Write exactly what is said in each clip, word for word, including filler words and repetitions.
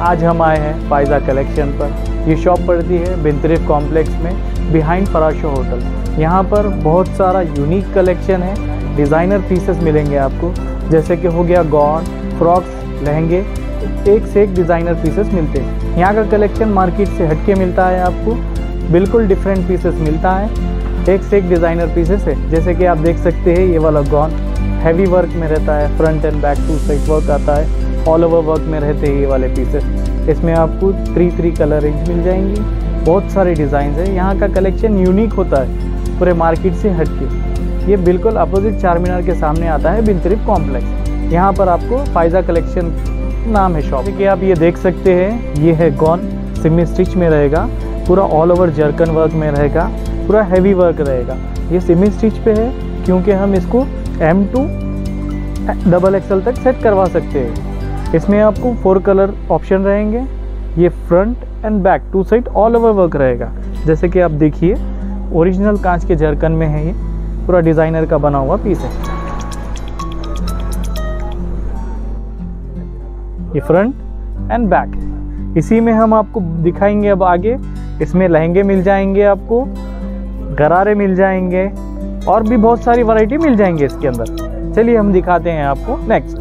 आज हम आए हैं फायजा कलेक्शन पर। ये शॉप पड़ती है बिंतरिफ कॉम्प्लेक्स में बिहाइंड पराशो होटल। यहाँ पर बहुत सारा यूनिक कलेक्शन है, डिज़ाइनर पीसेस मिलेंगे आपको, जैसे कि हो गया गॉन, फ्रॉक्स, लहंगे, एक से एक डिज़ाइनर पीसेस मिलते हैं। यहाँ का कलेक्शन मार्केट से हटके मिलता है, आपको बिल्कुल डिफरेंट पीसेस मिलता है, एक से एक डिज़ाइनर पीसेस है। जैसे कि आप देख सकते हैं ये वाला गॉन हैवी वर्क में रहता है, front and back two side work आता है, ऑल ओवर वर्क में रहते हैं ये वाले पीसेस। इसमें आपको थ्री थ्री कलर रेंज मिल जाएंगी, बहुत सारे डिज़ाइन है। यहाँ का कलेक्शन यूनिक होता है पूरे मार्केट से हटके। ये बिल्कुल अपोजिट चार मीनार के सामने आता है बिंतरिफ कॉम्प्लेक्स। यहाँ पर आपको फायजा कलेक्शन नाम है शॉप कि आप ये देख सकते हैं। ये है गॉन, सेमी स्टिच में रहेगा, पूरा ऑल ओवर जर्कन वर्क में रहेगा, पूरा हैवी वर्क रहेगा। ये सेमी स्टिच पे है क्योंकि हम इसको एम टू डबल एक्सएल तक सेट करवा सकते हैं। इसमें आपको फोर कलर ऑप्शन रहेंगे। ये front and back two side all over work रहेगा। जैसे कि आप देखिए ओरिजिनल कांच के जर्कन में है, ये पूरा डिज़ाइनर का बना हुआ पीस है। ये फ्रंट एंड बैक, इसी में हम आपको दिखाएंगे अब आगे। इसमें लहंगे मिल जाएंगे, आपको गरारे मिल जाएंगे और भी बहुत सारी वैरायटी मिल जाएंगे इसके अंदर। चलिए हम दिखाते हैं आपको नेक्स्ट।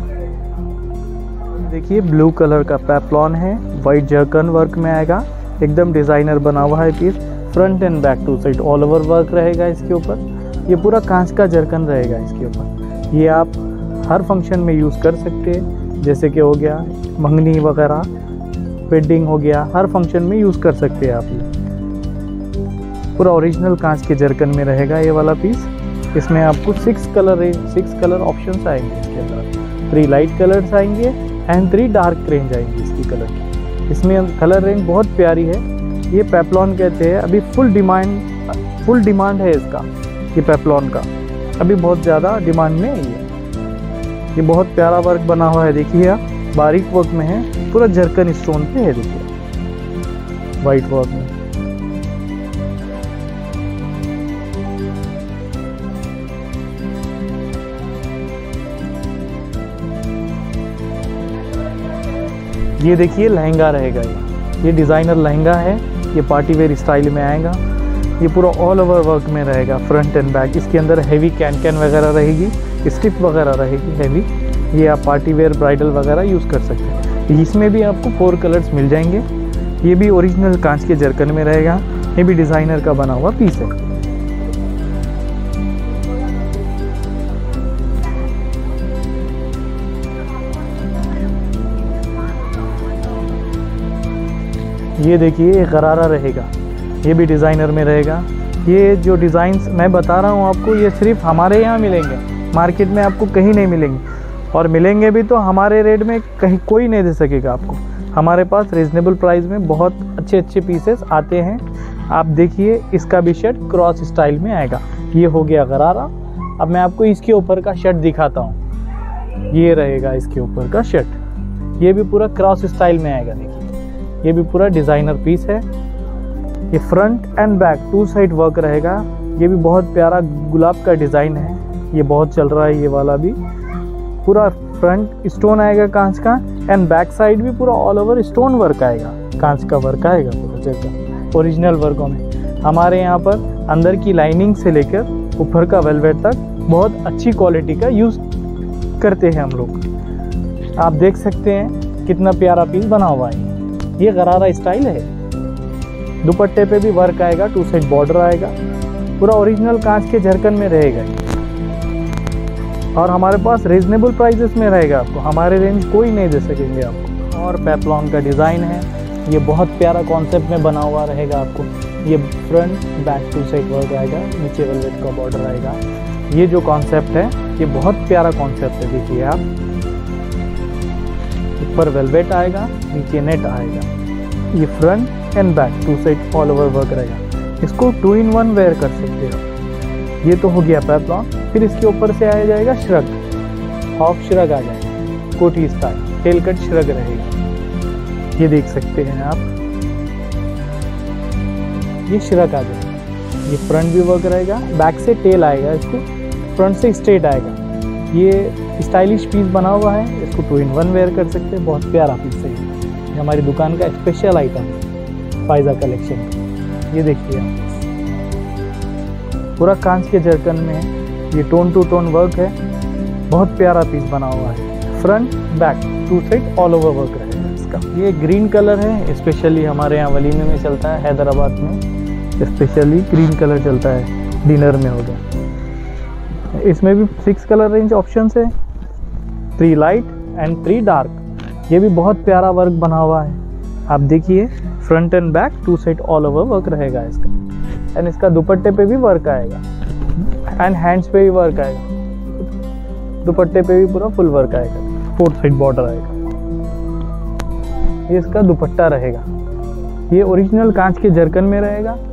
देखिए ब्लू कलर का पेप्लॉन है, वाइट जर्कन वर्क में आएगा, एकदम डिज़ाइनर बना हुआ है piece. Front and back two side all over work रहेगा इसके ऊपर। ये पूरा कांच का जर्कन रहेगा इसके ऊपर। ये आप हर फंक्शन में यूज़ कर सकते हैं, जैसे कि हो गया मंगनी वगैरह, वेडिंग हो गया, हर फंक्शन में यूज़ कर सकते हैं आप। ये पूरा ओरिजिनल कांच के जर्कन में रहेगा ये वाला पीस। इसमें आपको six colour range six colour options आएंगे इसके अंदर। थ्री लाइट कलर्स आएंगे एंड थ्री डार्क रेंज आएंगी इसकी कलर की। इसमें कलर रेंज बहुत प्यारी है। ये पेप्लॉन कहते हैं, अभी फुल डिमांड फुल डिमांड है इसका, ये पेप्लॉन का अभी बहुत ज़्यादा डिमांड में है। ये ये बहुत प्यारा वर्क बना हुआ है, देखिए आप, बारीक वर्क में है, पूरा जर्कन स्टोन पे है, देखिए वाइट वर्क में। ये देखिए लहंगा रहेगा, ये ये डिज़ाइनर लहंगा है, ये पार्टी वेयर स्टाइल में आएगा। ये पूरा ऑल ओवर वर्क में रहेगा, फ्रंट एंड बैक। इसके अंदर हैवी कैन कैन वगैरह रहेगी, स्टिप वगैरह रहेगी हैवी। ये आप पार्टी वेयर ब्राइडल वगैरह यूज़ कर सकते हैं। इसमें भी आपको फोर कलर्स मिल जाएंगे। ये भी ओरिजिनल कांच के जर्कन में रहेगा, ये भी डिज़ाइनर का बना हुआ पीस है। ये देखिए ये गरारा रहेगा, ये भी डिज़ाइनर में रहेगा। ये जो डिज़ाइंस मैं बता रहा हूँ आपको, ये सिर्फ हमारे यहाँ मिलेंगे, मार्केट में आपको कहीं नहीं मिलेंगे। और मिलेंगे भी तो हमारे रेट में कहीं कोई नहीं दे सकेगा आपको। हमारे पास रीज़नेबल प्राइस में बहुत अच्छे अच्छे पीसेस आते हैं। आप देखिए इसका भी शर्ट क्रॉस स्टाइल में आएगा। ये हो गया गरारा। अब मैं आपको इसके ऊपर का शर्ट दिखाता हूँ। ये रहेगा इसके ऊपर का शर्ट, ये भी पूरा क्रॉस स्टाइल में आएगा। देखिए ये भी पूरा डिज़ाइनर पीस है। ये front and back two side work रहेगा। ये भी बहुत प्यारा गुलाब का डिज़ाइन है, ये बहुत चल रहा है। ये वाला भी पूरा फ्रंट स्टोन आएगा कांच का, एंड बैक साइड भी पूरा ऑल ओवर स्टोन वर्क आएगा, कांच का वर्क आएगा पूरा जगह ओरिजिनल वर्कों में। हमारे यहाँ पर अंदर की लाइनिंग से लेकर ऊपर का वेलवेट तक बहुत अच्छी क्वालिटी का यूज़ करते हैं हम लोग। आप देख सकते हैं कितना प्यारा पीस बना हुआ है। ये गरारा स्टाइल है। दुपट्टे पे भी वर्क आएगा, टू साइड बॉर्डर आएगा, पूरा ओरिजिनल कांच के जर्कन में रहेगा। और हमारे पास रीजनेबल प्राइसेस में रहेगा, आपको हमारे रेंज कोई नहीं दे सकेंगे आपको। और पेप्लॉन का डिज़ाइन है, ये बहुत प्यारा कॉन्सेप्ट में बना हुआ रहेगा आपको। ये front back two side work आएगा, नीचे वेलवेट का बॉर्डर आएगा। ये जो कॉन्सेप्ट है ये बहुत प्यारा कॉन्सेप्ट है। देखिए आप, ऊपर वेलवेट आएगा, नीचे नेट आएगा। ये front and back two side all over work रहेगा। इसको टू इन वन वेयर कर सकते हो। ये तो हो गया पेप्लॉन। फिर इसके ऊपर से आया जाएगा श्रग, हाफ श्रग आ जाएगा, कोटी स्टाइल टेल कट श्रग रहेगा। ये देख सकते हैं आप, ये श्रग आ जाएगा। ये फ्रंट भी वर्क रहेगा, बैक से टेल आएगा, इसको फ्रंट से स्ट्रेट आएगा। ये स्टाइलिश पीस बना हुआ है, इसको टू इन वन वेयर कर सकते हैं, बहुत प्यारा पीस है। ये हमारी दुकान का स्पेशल आइटम है फाइजा कलेक्शन। ये देखिए आप, पूरा कांच के जरकन में है, ये टोन टू टोन वर्क है, बहुत प्यारा पीस बना हुआ है। Front back two side all over work रहेगा इसका। ये ग्रीन कलर है, स्पेशली हमारे यहाँ वलीमे में चलता है, हैदराबाद में स्पेशली ग्रीन कलर चलता है, डिनर में हो गया। इसमें भी सिक्स कलर रेंज ऑप्शंस है, three light and three dark. ये भी बहुत प्यारा वर्क बना हुआ है, आप देखिए front and back two side all over work रहेगा इसका। एंड इसका दुपट्टे पे भी वर्क आएगा एंड हैंड्स पे भी वर्क आएगा, दुपट्टे पे भी पूरा फुल वर्क आएगा, फोर साइड बॉर्डर आएगा। ये इसका दुपट्टा रहेगा, ये ओरिजिनल कांच के जरकन में रहेगा।